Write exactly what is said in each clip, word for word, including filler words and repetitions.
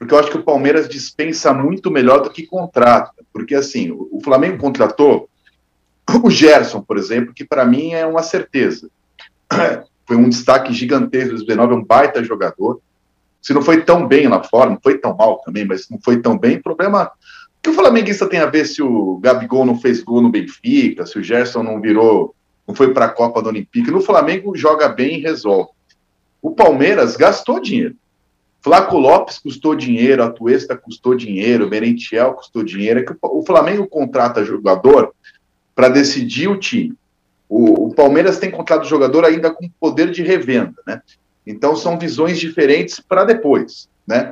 porque eu acho que o Palmeiras dispensa muito melhor do que contrata, porque assim, o Flamengo contratou o Gerson, por exemplo, que para mim é uma certeza. Foi um destaque gigantesco do dezenove, é um baita jogador. Se não foi tão bem lá fora, não foi tão mal também, mas não foi tão bem, problema... O que o flamenguista tem a ver se o Gabigol não fez gol no Benfica, se o Gerson não virou, não foi para a Copa do Olímpica? No Flamengo joga bem e resolve. O Palmeiras gastou dinheiro. Flaco Lopes custou dinheiro, a Atuesta custou dinheiro, o Merentiel custou dinheiro. É que o Flamengo contrata jogador para decidir o time. O, o Palmeiras tem contratado jogador ainda com poder de revenda, né? Então são visões diferentes para depois, né?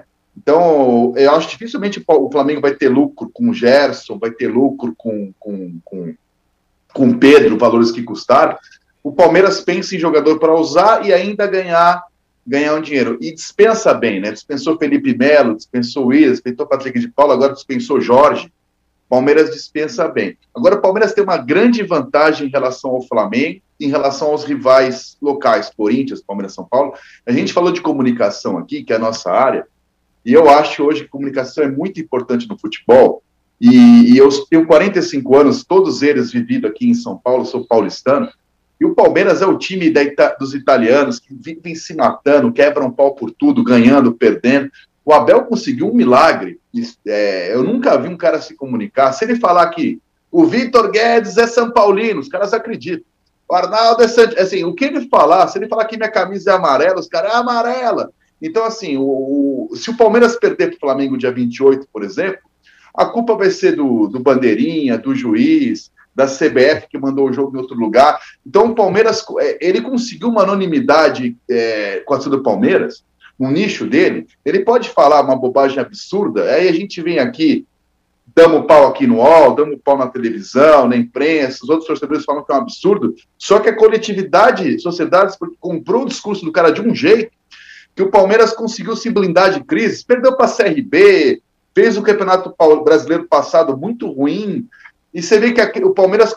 Então eu acho que dificilmente o Flamengo vai ter lucro com o Gerson, vai ter lucro com com, com, com o Pedro, valores que custaram. O Palmeiras pensa em jogador para usar e ainda ganhar ganhar um dinheiro. E dispensa bem, né? Dispensou Felipe Melo, dispensou Willian, dispensou Patrick de Paula, agora dispensou Jorge. Palmeiras dispensa bem. Agora, o Palmeiras tem uma grande vantagem em relação ao Flamengo, em relação aos rivais locais, Corinthians, Palmeiras, São Paulo. A gente falou de comunicação aqui, que é a nossa área, e eu acho hoje que comunicação é muito importante no futebol, e, e eu tenho quarenta e cinco anos, todos eles vividos aqui em São Paulo, sou paulistano, e o Palmeiras é o time da Ita- dos italianos que vivem se matando, quebram pau por tudo, ganhando, perdendo. O Abel conseguiu um milagre. É, eu nunca vi um cara se comunicar. Se ele falar que o Vitor Guedes é São Paulino, os caras acreditam. O Arnaldo é Sant... assim, o que ele falar, se ele falar que minha camisa é amarela, os caras é amarela. Então, assim, o, o, se o Palmeiras perder para o Flamengo dia vinte e oito, por exemplo, a culpa vai ser do, do Bandeirinha, do juiz, da C B F que mandou o jogo em outro lugar. Então, o Palmeiras, ele conseguiu uma anonimidade é, com a torcida do Palmeiras, no nicho dele, ele pode falar uma bobagem absurda, aí a gente vem aqui, damos pau aqui no U O L, damos pau na televisão, na imprensa, os outros torcedores falam que é um absurdo, só que a coletividade, sociedades, comprou o discurso do cara de um jeito, que o Palmeiras conseguiu se blindar de crise, perdeu para a C R B, fez o Campeonato Brasileiro passado muito ruim, e você vê que o Palmeiras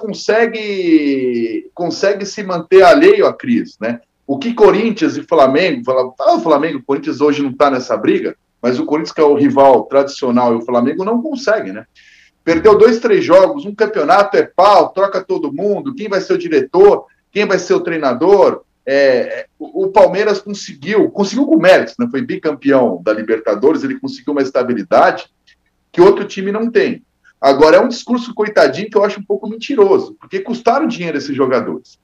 consegue, consegue se manter alheio à crise, né? O que Corinthians e Flamengo, fala, ah, o Flamengo, o Corinthians hoje não está nessa briga, mas o Corinthians, que é o rival tradicional, e o Flamengo não consegue, né? Perdeu dois, três jogos, um campeonato é pau, troca todo mundo, quem vai ser o diretor, quem vai ser o treinador. É, o, o Palmeiras conseguiu, conseguiu com méritos, né? Foi bicampeão da Libertadores, ele conseguiu uma estabilidade que outro time não tem. Agora, é um discurso coitadinho que eu acho um pouco mentiroso, porque custaram dinheiro esses jogadores,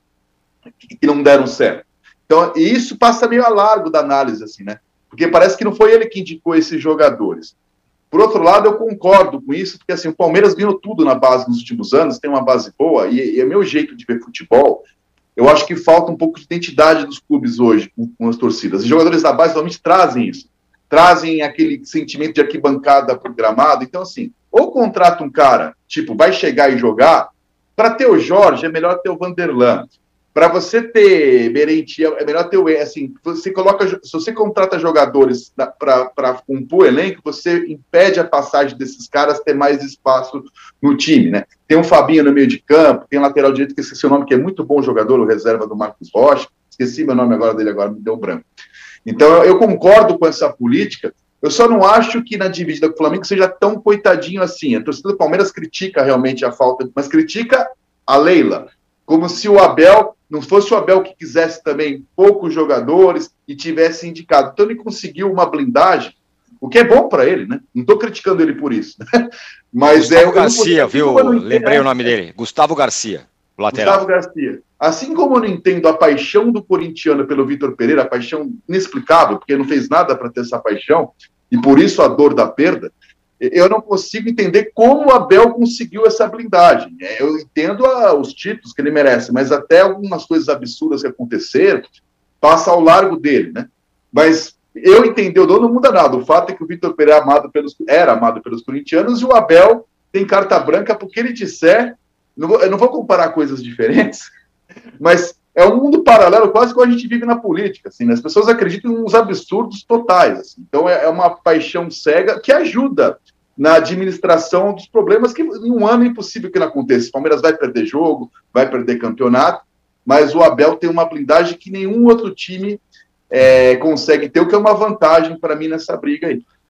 que não deram certo. Então, e isso passa meio a largo da análise, assim, né? Porque parece que não foi ele que indicou esses jogadores. Por outro lado, eu concordo com isso, porque assim, o Palmeiras ganhou tudo na base nos últimos anos, tem uma base boa, e, e é meu jeito de ver futebol. Eu acho que falta um pouco de identidade dos clubes hoje com, com as torcidas. Os jogadores da base realmente trazem isso. Trazem aquele sentimento de arquibancada programado. Então, assim, ou contrata um cara, tipo, vai chegar e jogar, para ter o Jorge é melhor ter o Vanderlan. Para você ter Merentiel, é melhor ter o... Assim, você coloca, se você contrata jogadores para compor o elenco, você impede a passagem desses caras ter mais espaço no time, né? Tem o Fabinho no meio de campo, tem o lateral direito, que esqueci o nome, que é muito bom jogador, o reserva do Marcos Rocha. Esqueci meu nome agora dele, agora me deu branco. Então, eu concordo com essa política. Eu só não acho que na dividida com o Flamengo seja tão coitadinho assim. A torcida do Palmeiras critica realmente a falta, mas critica a Leila, como se o Abel... não fosse o Abel que quisesse também poucos jogadores e tivesse indicado. Então ele conseguiu uma blindagem, o que é bom para ele, né? Não estou criticando ele por isso. Né? Mas Gustavo é, Garcia, viu? Lembrei o nome dele. Gustavo Garcia, lateral. Gustavo Garcia. Assim como eu não entendo a paixão do corintiano pelo Vitor Pereira, a paixão inexplicável, porque não fez nada para ter essa paixão, e por isso a dor da perda, eu não consigo entender como o Abel conseguiu essa blindagem. Eu entendo a, os títulos que ele merece, mas até algumas coisas absurdas que aconteceram, passa ao largo dele, né? Mas eu entendi, o dono não muda nada. O fato é que o Vitor Pereira é amado pelos, era amado pelos corintianos e o Abel tem carta branca porque ele disser... Não vou, eu não vou comparar coisas diferentes, mas é um mundo paralelo, quase como a gente vive na política. Assim, né? As pessoas acreditam em uns absurdos totais. Assim. Então é, é uma paixão cega que ajuda na administração dos problemas que em um ano é impossível que não aconteça. O Palmeiras vai perder jogo, vai perder campeonato, mas o Abel tem uma blindagem que nenhum outro time é, consegue ter, o que é uma vantagem para mim nessa briga aí.